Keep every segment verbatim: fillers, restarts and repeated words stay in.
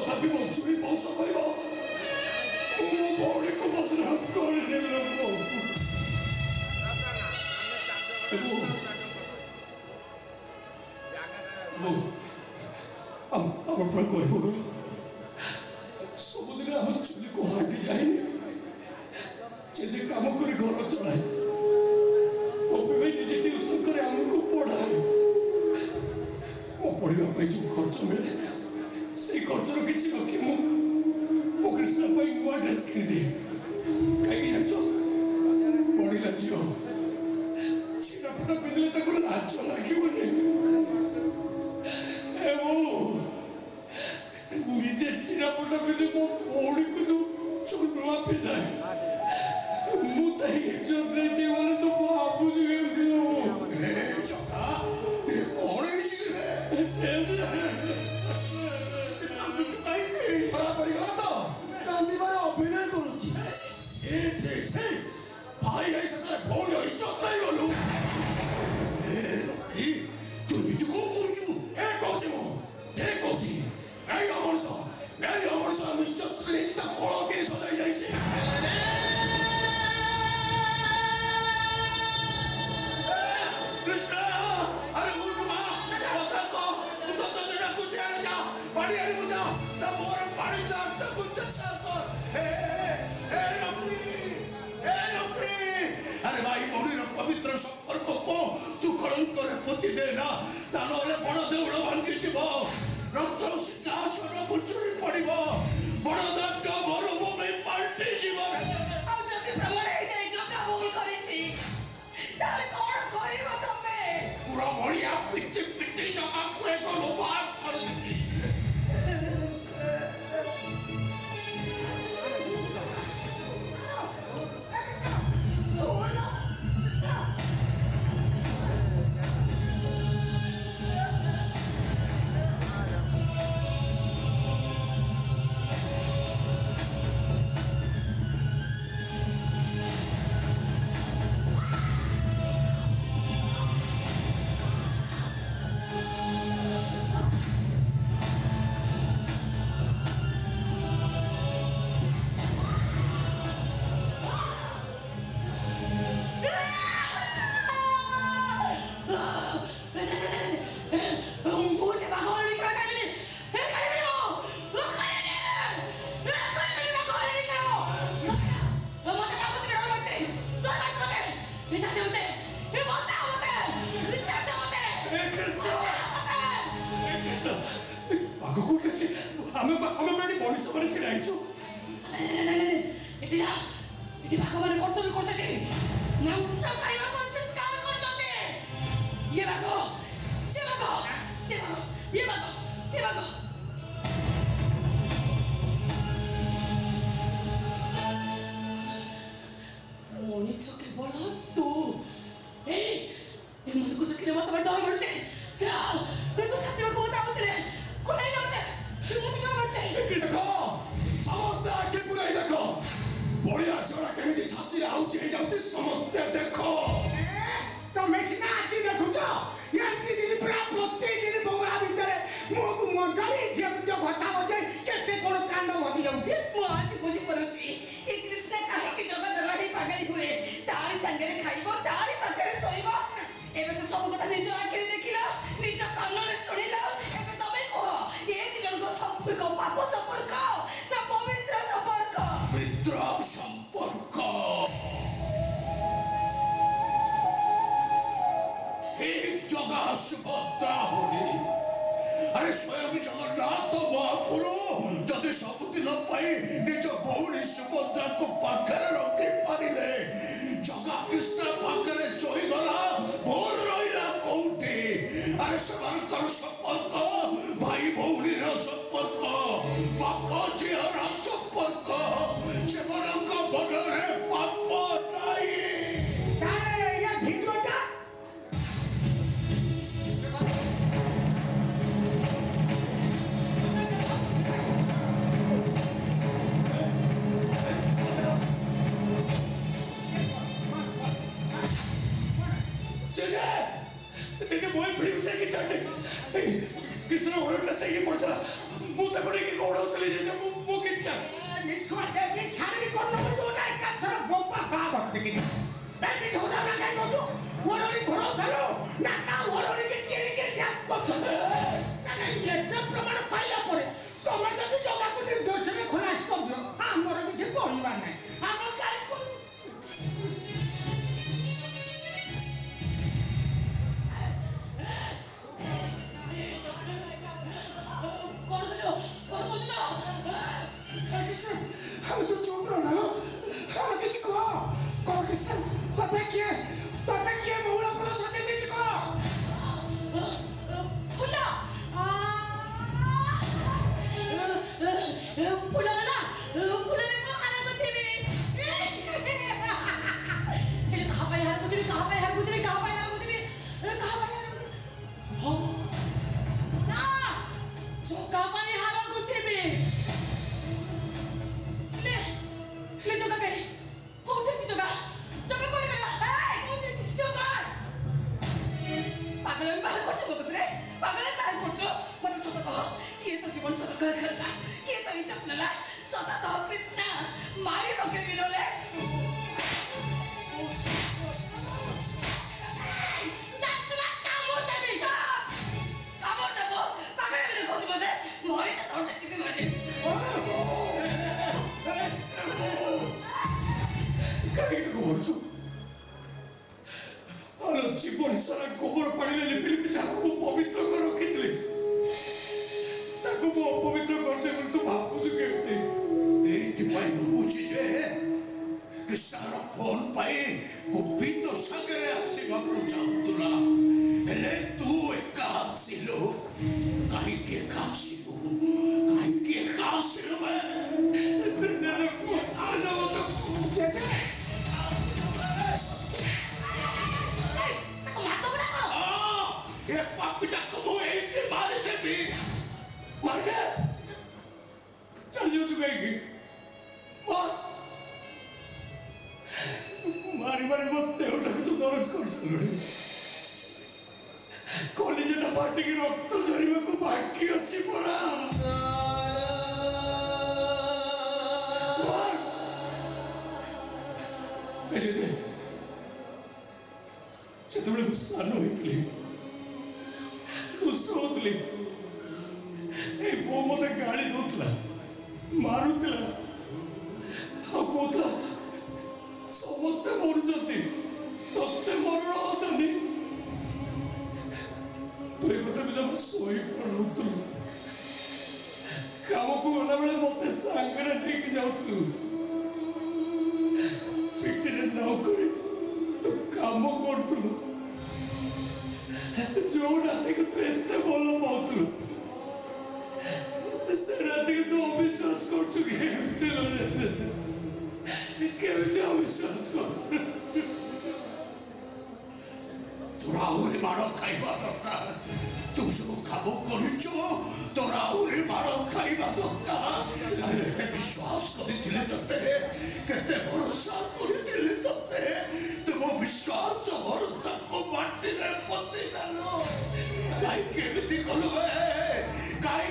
तथापि मो चुरी बंश कर भौणी को बदनाम कर सबुदिन आम चुली को हाटी जाए जे काम कर घर चलाए निजे ट्यूशन कर आमको पढ़ाए मो पढ़ाई जो खर्च मिले से खर्चर किसी रखी मो कृष्ण नुआ ड्रेस किनी कहीं पढ़ला झील छिराफटा पिंधले लाज लगे निजे छिराफटा पिंधे मो भौणी को जो नुआ पिंधाए तो बाबू जी अभिनय भाई ऐसे भौणी इज्जत नहीं गलु तू निज को कहू ए कहू ठीक कहू नहीं अमरस नहीं अमरस आम इज्जत नहीं कल के सजाई जाइए पवित्र संपर्क को तू कलंक पति देना तानले बड़ देउल भांगी जीव रक्त सिंहासन बुचुरी पड़िब बड़ दाग मरुभूमि पाल्टी जीव आ जति प्रमाण हे जाई जका भूल करिछि ताले कोन करिवो तमे पूरा बढ़िया पिटी पिटी जका को एक लोभार करछि फुलर ना फुलर को हारा गुथिबी हेले कहा पे हारा गुथिबी कहा पे हारा गुथिबी कहा पे हारा गुथिबी कहा पे हारा गुथिबी हो ना जो कहा पे हारा गुथिबी ले ले तो का कौन सी जगह जगह कौन गया ए जगह पागल में बाहर कुछ बोल रहे पागल में बाहर कुछ मत सोचो कहो ये तो जीवन सत कर करता ये तो इज्जत नला सत तो कृष्ण मारी रोके बिनोले जाचला कामोर देबी कामोर देबो पागल में कुछ बोले मोरी तो तोड़ चिके मारे कहीं को बोलছো আর জীবন সারা গোবর পানিলে লিপি লিপি যাকে পবিত্র করে রাখিলে তাকে অপবিত্র করতে বলে তো ভাবুଛୁ কেমতি এইଥିପାଇଁ ଭାବୁଛି ଯେ କୃଷ୍ଣର ଫୋନ ପାଇ ଗୋପୀତ ସାଙ୍ଗରେ ଆସିବାକୁ ଚାହୁଁଥିଲା ହେଲେ ତୁ ଏକା ଆସିଲୁ କାହିଁକି ଏକା ଆସିଲୁ କାହିଁକି ଏକା ଆସିଲୁ ଏ ପାପିଟାକୁ ମୁଁ ଏଇଠି ମାରିଦେବି मार के चल जाओ तू कहीं मार मारी मारी मत उठा के तू दरस कर चल कॉलेज ना पार्टी की रक्त झरिबा को बाकी अछि परा मार ऐसे से जब मैं गुस्सा न हुई गुस्सा होतली ए वो मते गाड़ी दोतला मारुतला आ कोतला समस्त मरुचती तत्ते मरण होतनी तो ये कथा जब सोई पड़ुतलु काम को गला बेले मते सांगरे ठीक जाउतलु पिटरे नौकरी तो काम करतलु जो रात को एते बोलो पाउतलु रात को तो अविश्वास कर चुके हैं केवल अविश्वास कर तोरा उरे मारो खाइबा दरकार तू जो खाबो करिचो तोरा उरे मारो खाइबा दरकार केते विश्वास करिथिले तते केते भरोसा करिथिले तते तुमो विश्वास भरोसा को माटी रे पति नालो काई केमिति करबे काई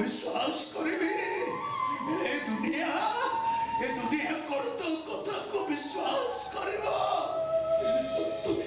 विश्वास करिबी ए दुनिया ए दुनिया करतो कथा को